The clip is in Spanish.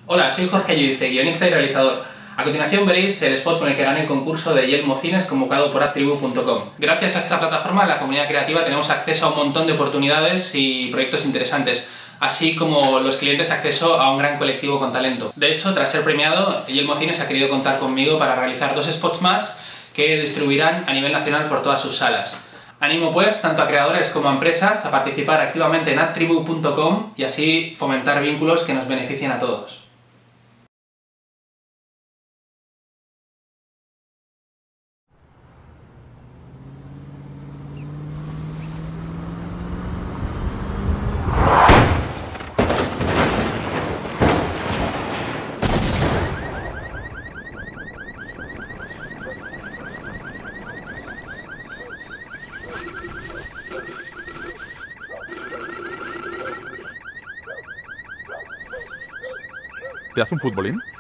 Hola, soy Jorge Yudice, guionista y realizador. A continuación veréis el spot con el que gané el concurso de Yelmo Cines convocado por adtribu.com. Gracias a esta plataforma, la comunidad creativa, tenemos acceso a un montón de oportunidades y proyectos interesantes, así como los clientes acceso a un gran colectivo con talento. De hecho, tras ser premiado, Yelmo Cines ha querido contar conmigo para realizar 2 spots más que distribuirán a nivel nacional por todas sus salas. Animo pues tanto a creadores como a empresas a participar activamente en adtribu.com y así fomentar vínculos que nos beneficien a todos. ¿Te hace un futbolín?